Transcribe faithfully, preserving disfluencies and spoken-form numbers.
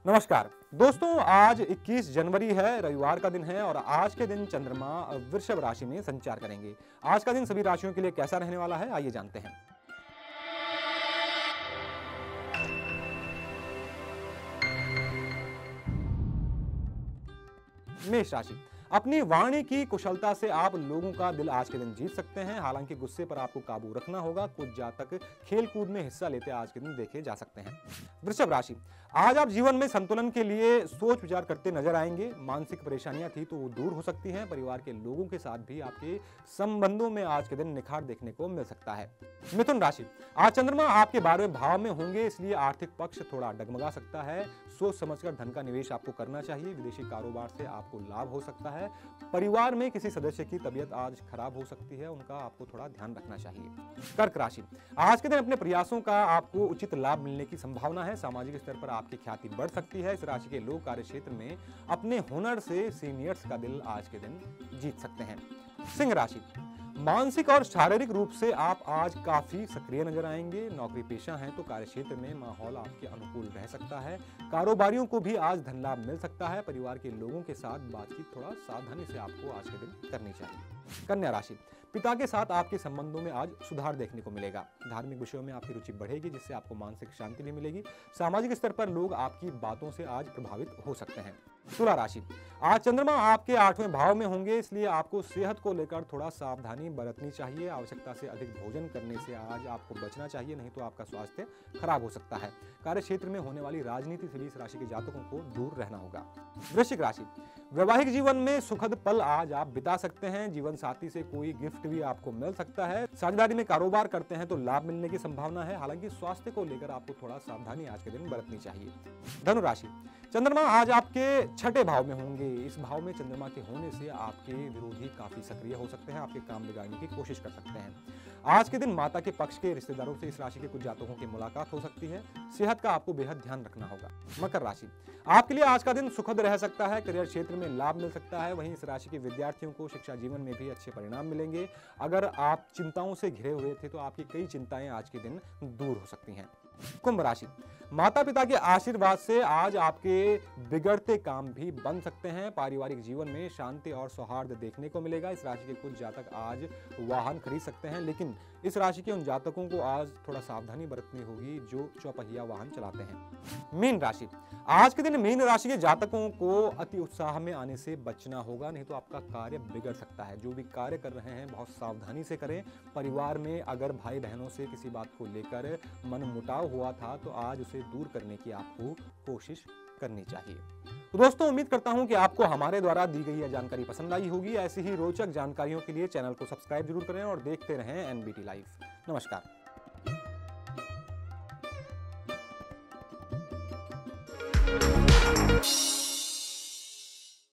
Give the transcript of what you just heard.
नमस्कार दोस्तों, आज इक्कीस जनवरी है, रविवार का दिन है और आज के दिन चंद्रमा वृषभ राशि में संचार करेंगे। आज का दिन सभी राशियों के लिए कैसा रहने वाला है, आइए जानते हैं। मेष राशि, अपनी वाणी की कुशलता से आप लोगों का दिल आज के दिन जीत सकते हैं। हालांकि गुस्से पर आपको काबू रखना होगा। कुछ जातक खेल कूद में हिस्सा लेते आज के दिन देखे जा सकते हैं। वृषभ राशि, आज आप जीवन में संतुलन के लिए सोच विचार करते नजर आएंगे। मानसिक परेशानियां थी तो वो दूर हो सकती हैं। परिवार के लोगों के साथ भी आपके संबंधों में आज के दिन निखार देखने को मिल सकता है। मिथुन राशि, आज चंद्रमा आपके बारहवें भाव में होंगे, इसलिए आर्थिक पक्ष थोड़ा डगमगा सकता है। सोच समझकर धन का निवेश आपको करना चाहिए। विदेशी कारोबार से आपको लाभ हो सकता है। परिवार में किसी सदस्य की तबीयत आज खराब हो सकती है, उनका आपको थोड़ा ध्यान रखना चाहिए। कर्क राशि, आज के दिन अपने प्रयासों का आपको उचित लाभ मिलने की संभावना है। सामाजिक स्तर पर आपकी ख्याति बढ़ सकती है। इस राशि के लोग कार्य क्षेत्र में अपने हुनर से सीनियर्स का दिल आज के दिन जीत सकते हैं। सिंह राशि, मानसिक और शारीरिक रूप से आप आज काफी सक्रिय नजर आएंगे। नौकरी पेशा हैं तो कार्य क्षेत्र में माहौल आपके अनुकूल रह सकता है। कारोबारियों को भी आज धन लाभ मिल सकता है। परिवार के लोगों के साथ बातचीत थोड़ा सावधानी से आपको आज के दिन करनी चाहिए। कन्या राशि, पिता के साथ आपके संबंधों में आज सुधार देखने को मिलेगा। धार्मिक विषयों में आपकी रुचि बढ़ेगी, जिससे आपको मानसिक शांति भी मिलेगी। सामाजिक स्तर पर लोग आपकी बातों से आज प्रभावित हो सकते हैं। तुला राशि, आज चंद्रमा आपके आठवें भाव में होंगे, इसलिए आपको सेहत को लेकर थोड़ा सावधानी बरतनी चाहिए। आवश्यकता से अधिक भोजन करने से आज आपको बचना चाहिए, नहीं तो आपका स्वास्थ्य खराब हो सकता है। कार्य क्षेत्र में होने वाली राजनीति से भी इस राशि के जातकों को दूर रहना होगा। वृश्चिक राशि, वैवाहिक जीवन में सुखद पल आज आप बिता सकते हैं। जीवन साथी से कोई गिफ्ट भी आपको मिल सकता है। साझेदारी में कारोबार करते हैं तो लाभ मिलने की संभावना है। हालांकि स्वास्थ्य को लेकर आपको थोड़ा सावधानी आज के दिन बरतनी चाहिए। धनु राशि, चंद्रमा आज आपके छठे भाव में होंगे। इस भाव में चंद्रमा के होने से आपके विरोधी काफी सक्रिय हो सकते हैं। आपके काम बिगाड़ने की कोशिश कर सकते हैं। आज के दिन माता के पक्ष के रिश्तेदारों से इस राशि के कुछ जातकों की मुलाकात हो सकती है। सेहत का आपको बेहद ध्यान रखना होगा। मकर राशि, आपके लिए आज का दिन सुखद रह सकता है। करियर क्षेत्र में लाभ मिल सकता है। वहीं इस राशि के विद्यार्थियों को शिक्षा जीवन में भी अच्छे परिणाम मिलेंगे। अगर आप चिंताओं से घिरे हुए थे तो आपकी कई चिंताएं आज के दिन दूर हो सकती हैं। कुंभ राशि, माता पिता के आशीर्वाद से आज आपके बिगड़ते काम भी बन सकते हैं। पारिवारिक जीवन में शांति और सौहार्द देखने को मिलेगा। इस राशि के कुछ जातक आज वाहन खरीद सकते हैं, लेकिन इस राशि के उन जातकों को आज थोड़ा सावधानी बरतनी होगी जो चौपहिया वाहन चलाते हैं। मीन राशि, आज के दिन मीन राशि के जातकों को अति उत्साह में आने से बचना होगा, नहीं तो आपका कार्य बिगड़ सकता है। जो भी कार्य कर रहे हैं बहुत सावधानी से करें। परिवार में अगर भाई बहनों से किसी बात को लेकर मनमुटाव हुआ था तो आज उसे दूर करने की आपको कोशिश करनी चाहिए। तो दोस्तों, उम्मीद करता हूं कि आपको हमारे द्वारा दी गई यह जानकारी पसंद आई होगी। ऐसी ही रोचक जानकारियों के लिए चैनल को सब्सक्राइब जरूर करें और देखते रहें एनबीटी लाइव। नमस्कार।